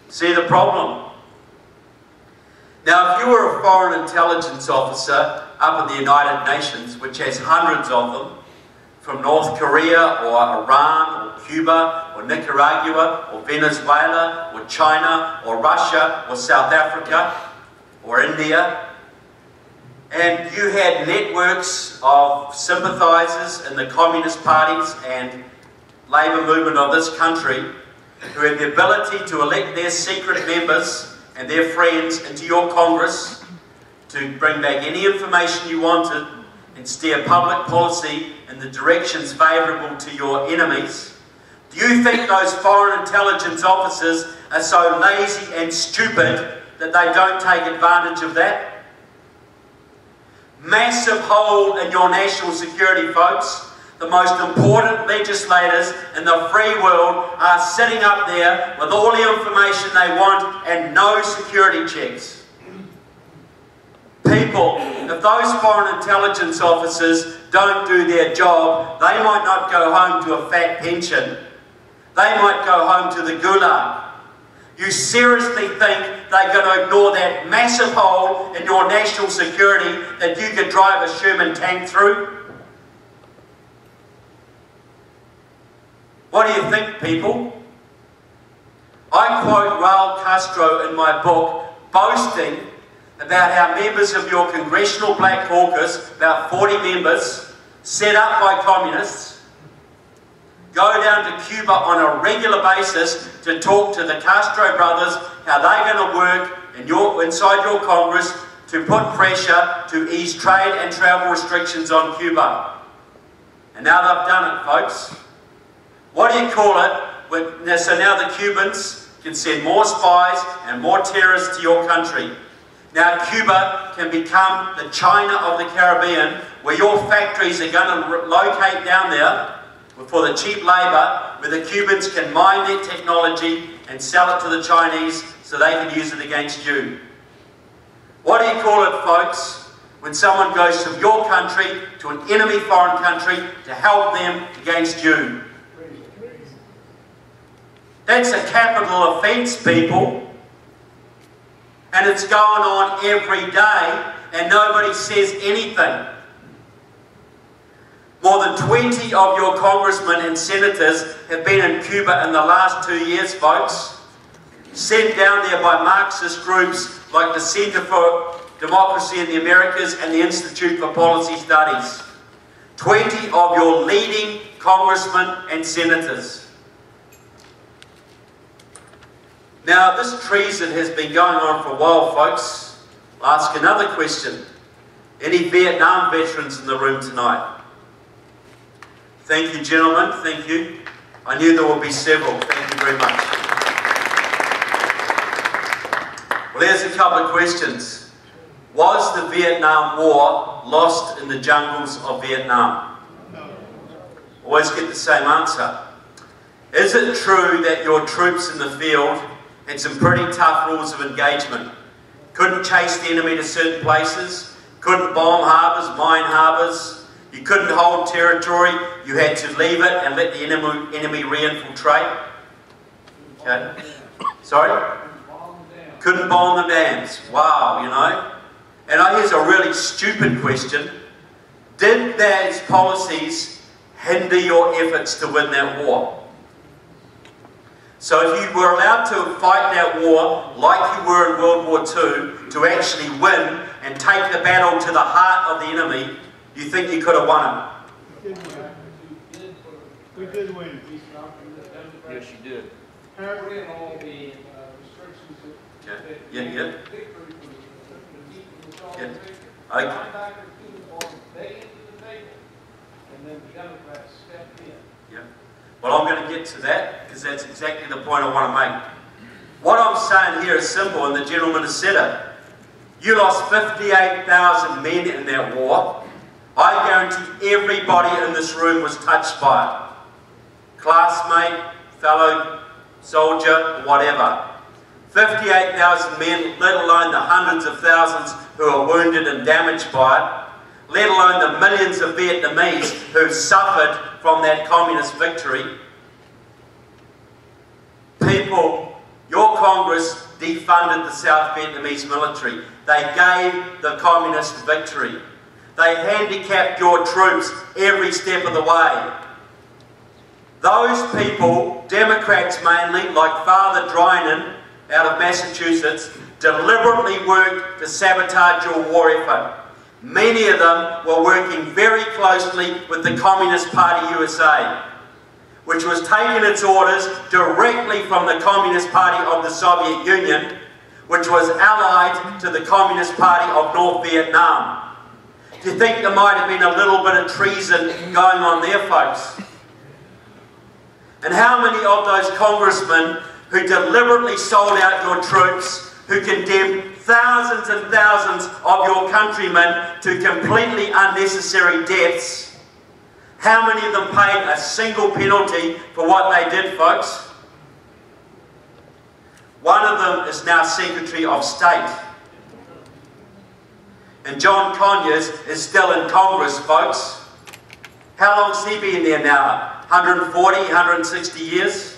See the problem? Now, if you were a foreign intelligence officer up in the United Nations, which has hundreds of them, from North Korea or Iran or Cuba or Nicaragua or Venezuela or China or Russia or South Africa or India, and you had networks of sympathizers in the communist parties and labour movement of this country who had the ability to elect their secret members and their friends into your Congress to bring back any information you wanted and steer public policy in the directions favourable to your enemies. Do you think those foreign intelligence officers are so lazy and stupid that they don't take advantage of that? Massive hole in your national security, folks. The most important legislators in the free world are sitting up there with all the information they want and no security checks. People, if those foreign intelligence officers don't do their job, they might not go home to a fat pension. They might go home to the gulag. You seriously think they're going to ignore that massive hole in your national security that you could drive a Sherman tank through? What do you think, people? I quote Raul Castro in my book, boasting about how members of your Congressional Black Caucus, about 40 members, set up by communists, go down to Cuba on a regular basis to talk to the Castro brothers how they're going to work inside your Congress to put pressure to ease trade and travel restrictions on Cuba. And now they've done it, folks. What do you call it? So now the Cubans can send more spies and more terrorists to your country. Now Cuba can become the China of the Caribbean, where your factories are going to locate down there for the cheap labour, where the Cubans can mine their technology and sell it to the Chinese so they can use it against you. What do you call it, folks, when someone goes from your country to an enemy foreign country to help them against you? That's a capital offence, people. And it's going on every day and nobody says anything. More than 20 of your congressmen and senators have been in Cuba in the last 2 years, folks. Sent down there by Marxist groups like the Centre for Democracy in the Americas and the Institute for Policy Studies. 20 of your leading congressmen and senators. Now, this treason has been going on for a while, folks. I'll ask another question. Any Vietnam veterans in the room tonight? Thank you, gentlemen. Thank you. I knew there would be several. Thank you very much. Well, there's a couple of questions. Was the Vietnam War lost in the jungles of Vietnam? Always get the same answer. Is it true that your troops in the field had some pretty tough rules of engagement? Couldn't chase the enemy to certain places, couldn't bomb harbours, mine harbours, you couldn't hold territory, you had to leave it and let the enemy re-infiltrate. Okay. Sorry? Couldn't bomb the dams. Wow, you know. And here's a really stupid question. Did those policies hinder your efforts to win that war? So if you were allowed to fight that war like you were in World War II, to actually win and take the battle to the heart of the enemy, you think you could have won it? We did win. Yes, you did. Put in all the restrictions that Okay. Yeah. victory Yeah. Okay. Okay. They entered the table, and then the Democrats stepped in. Yeah. Well, I'm going to get to that because that's exactly the point I want to make. What I'm saying here is simple, and the gentleman has said it. You lost 58,000 men in that war. I guarantee everybody in this room was touched by it. Classmate, fellow soldier, whatever. 58,000 men, let alone the hundreds of thousands who are wounded and damaged by it, let alone the millions of Vietnamese who suffered from that communist victory. People, your Congress Congress defunded the South Vietnamese military. They gave the communist victory. They handicapped your troops every step of the way. Those people, Democrats mainly, like Father Drynan out of Massachusetts, deliberately worked to sabotage your war effort. Many of them were working very closely with the Communist Party USA, which was taking its orders directly from the Communist Party of the Soviet Union, which was allied to the Communist Party of North Vietnam. Do you think there might have been a little bit of treason going on there, folks? And how many of those congressmen who deliberately sold out your troops, who condemned thousands and thousands of your countrymen to completely unnecessary deaths, how many of them paid a single penalty for what they did, folks? One of them is now Secretary of State. And John Conyers is still in Congress, folks. How long's he been there now? 140, 160 years?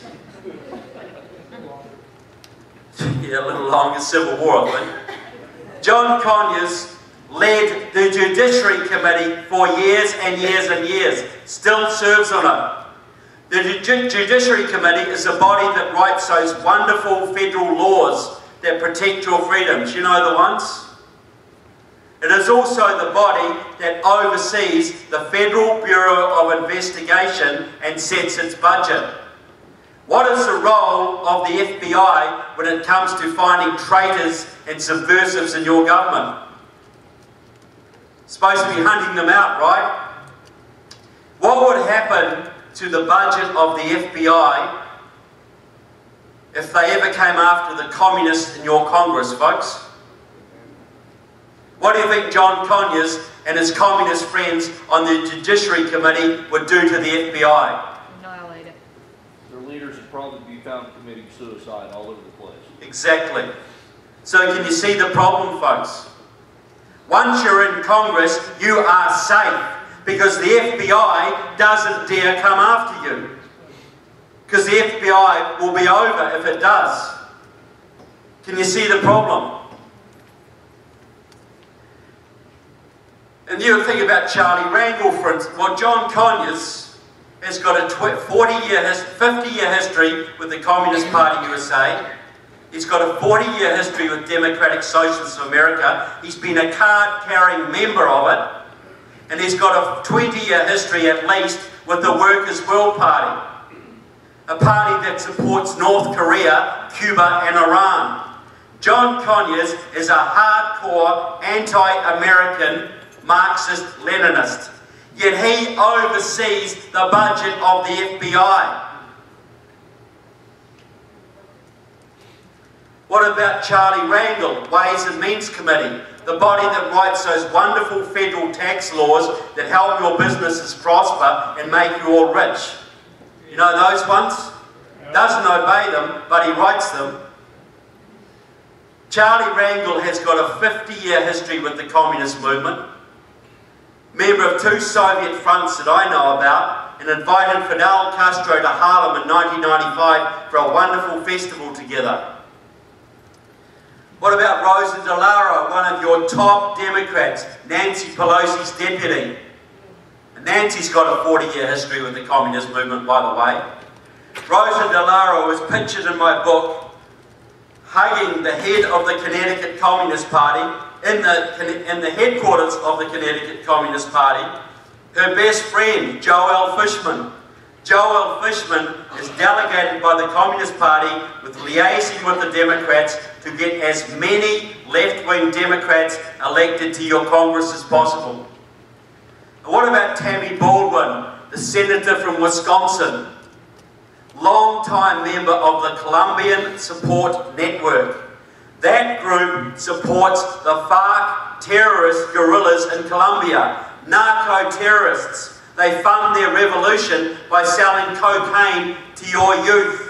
Yeah, a little longer, Civil War, I think. John Conyers led the Judiciary Committee for years and years and years. Still serves on it. The Judiciary Committee is a body that writes those wonderful federal laws that protect your freedoms. You know the ones? It is also the body that oversees the Federal Bureau of Investigation and sets its budget. What is the role of the FBI when it comes to finding traitors and subversives in your government? It's supposed to be hunting them out, right? What would happen to the budget of the FBI if they ever came after the communists in your Congress, folks? What do you think John Conyers and his communist friends on the Judiciary Committee would do to the FBI? Annihilate it. Their leaders would probably be found committing suicide all over the place. Exactly. So can you see the problem, folks? Once you're in Congress, you are safe because the FBI doesn't dare come after you. Because the FBI will be over if it does. Can you see the problem? And you think about Charlie Rangel, for instance. Well, John Conyers has got a 50-year history with the Communist Party USA. He's got a 40-year history with Democratic Socialists of America. He's been a card-carrying member of it. And he's got a 20-year history at least with the Workers' World Party, a party that supports North Korea, Cuba and Iran. John Conyers is a hardcore anti-American Marxist-Leninist, yet he oversees the budget of the FBI. What about Charlie Rangel, Ways and Means Committee, the body that writes those wonderful federal tax laws that help your businesses prosper and make you all rich? You know those ones? Doesn't obey them, but he writes them. Charlie Rangel has got a 50-year history with the communist movement, member of 2 Soviet fronts that I know about, and invited Fidel Castro to Harlem in 1995 for a wonderful festival together. What about Rosa DeLauro, one of your top Democrats, Nancy Pelosi's deputy? And Nancy's got a 40-year history with the communist movement, by the way. Rosa DeLauro is pictured in my book hugging the head of the Connecticut Communist Party in the headquarters of the Connecticut Communist Party. Her best friend, Joel Fishman. Joel Fishman is delegated by the Communist Party with liaising with the Democrats to get as many left-wing Democrats elected to your Congress as possible. And what about Tammy Baldwin, the senator from Wisconsin? Long-time member of the Colombian Support Network. That group supports the FARC terrorist guerrillas in Colombia, narco-terrorists. They fund their revolution by selling cocaine to your youth.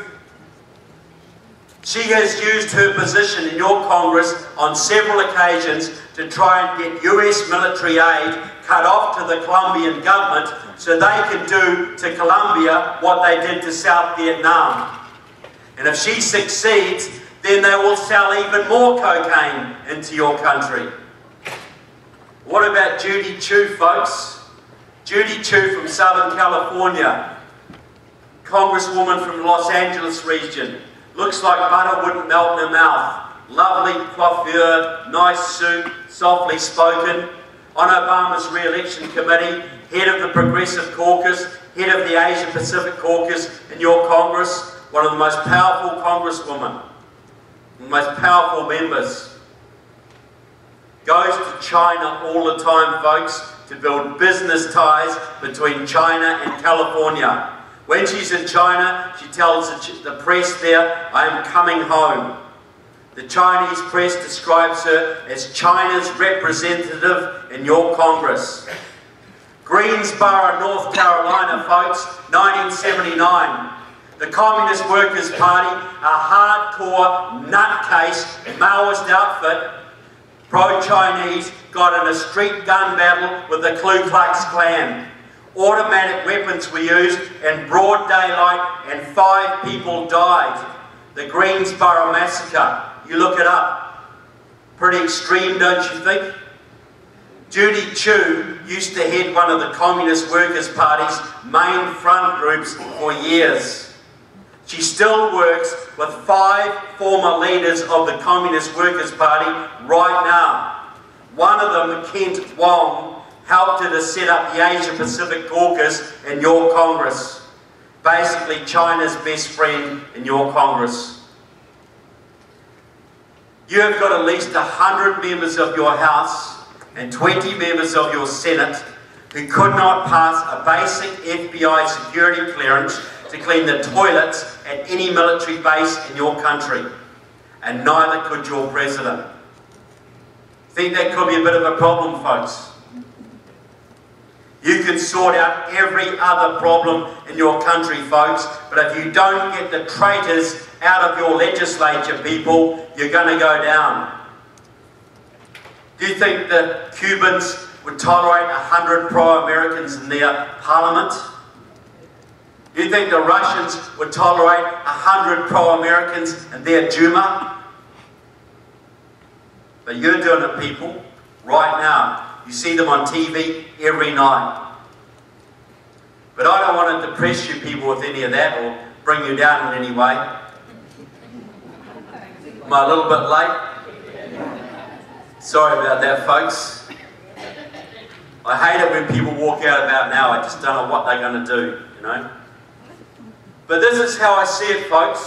She has used her position in your Congress on several occasions to try and get US military aid cut off to the Colombian government so they can do to Colombia what they did to South Vietnam. And if she succeeds, then they will sell even more cocaine into your country. What about Judy Chu, folks? Judy Chu from Southern California, Congresswoman from the Los Angeles region. Looks like butter wouldn't melt in her mouth. Lovely coiffure, nice suit, softly spoken. On Obama's re-election committee, head of the Progressive Caucus, head of the Asia Pacific Caucus in your Congress, one of the most powerful congresswomen, the most powerful members. Goes to China all the time, folks, to build business ties between China and California. When she's in China, she tells the press there, "I am coming home." The Chinese press describes her as China's representative in your Congress. Greensboro, North Carolina, folks, 1979. The Communist Workers' Party, a hardcore, nutcase, Maoist outfit, pro-Chinese, got in a street gun battle with the Ku Klux Klan. Automatic weapons were used in broad daylight and 5 people died. The Greensboro Massacre. You look it up. Pretty extreme, don't you think? Judy Chu used to head one of the Communist Workers' Party's main front groups for years. She still works with 5 former leaders of the Communist Workers' Party right now. One of them, Kent Wong, helped her to set up the Asia Pacific Caucus in your Congress. Basically, China's best friend in your Congress. You have got at least 100 members of your House and 20 members of your Senate who could not pass a basic FBI security clearance to clean the toilets at any military base in your country. And neither could your president. Think that could be a bit of a problem, folks? You can sort out every other problem in your country, folks, but if you don't get the traitors out of your legislature, people, you're going to go down. Do you think the Cubans would tolerate 100 pro-Americans in their parliament? Do you think the Russians would tolerate 100 pro-Americans in their Duma? But you're doing it, people, right now. You see them on TV every night. But I don't want to depress you people with any of that or bring you down in any way. Am I a little bit late? Sorry about that, folks. I hate it when people walk out about now. I just don't know what they're going to do, you know. But this is how I see it, folks.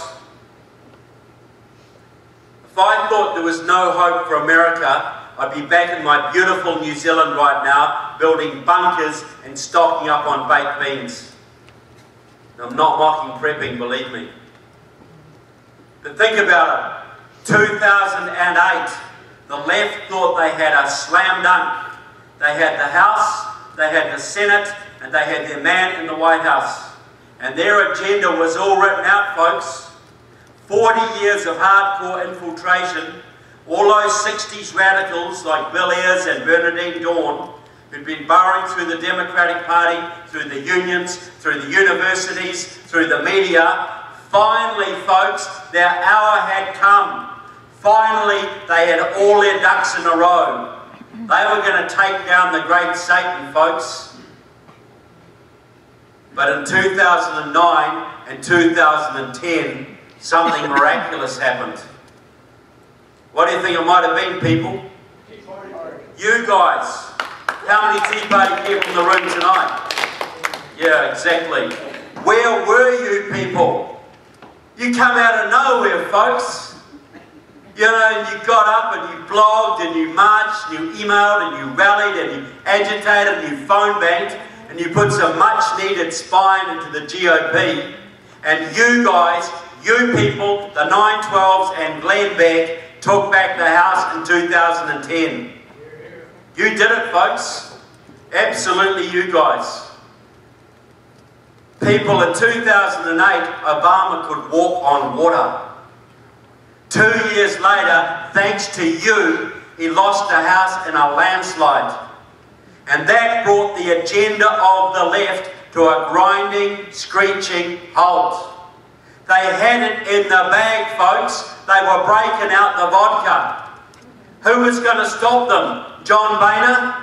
If I thought there was no hope for America, I'd be back in my beautiful New Zealand right now, building bunkers and stocking up on baked beans. And I'm not mocking prepping, believe me. But think about it. 2008, the left thought they had a slam dunk. They had the House, they had the Senate, and they had their man in the White House. And their agenda was all written out, folks. 40 years of hardcore infiltration. All those 60s radicals like Bill Ayers and Bernardine Dawn, who'd been burrowing through the Democratic Party, through the unions, through the universities, through the media. Finally, folks, their hour had come. Finally, they had all their ducks in a row. They were going to take down the great Satan, folks. But in 2009 and 2010, something miraculous happened. What do you think it might have been, people? You guys. How many Tea Party people in the room tonight? Yeah, exactly. Where were you people? You come out of nowhere, folks. You know, and you got up and you blogged and you marched and you emailed and you rallied and you agitated and you phone banked and you put some much needed spine into the GOP. And you guys, you people, the 912s and Glenn Beck, took back the House in 2010. You did it, folks. Absolutely you guys. People, in 2008, Obama could walk on water. 2 years later, thanks to you, he lost the House in a landslide. And that brought the agenda of the left to a grinding, screeching halt. They had it in the bag, folks. They were breaking out the vodka. Who was going to stop them? John Boehner?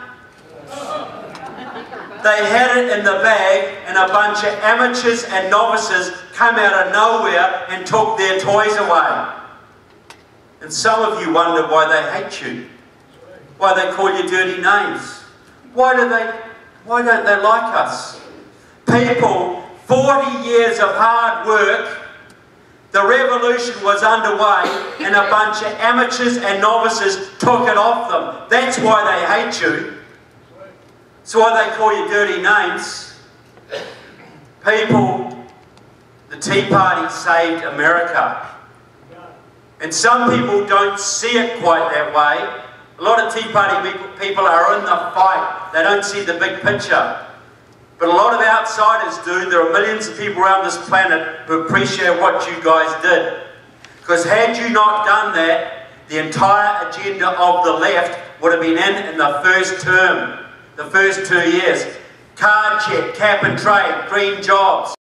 They had it in the bag, and a bunch of amateurs and novices came out of nowhere and took their toys away. And some of you wonder why they hate you, why they call you dirty names. Why don't they like us? People, 40 years of hard work, the revolution was underway, and a bunch of amateurs and novices took it off them. That's why they hate you. That's why they call you dirty names. People, the Tea Party saved America. And some people don't see it quite that way. A lot of Tea Party people are in the fight. They don't see the big picture. But a lot of outsiders do. There are millions of people around this planet who appreciate what you guys did. Because had you not done that, the entire agenda of the left would have been in the first term, the first 2 years. Card check, cap and trade, green jobs.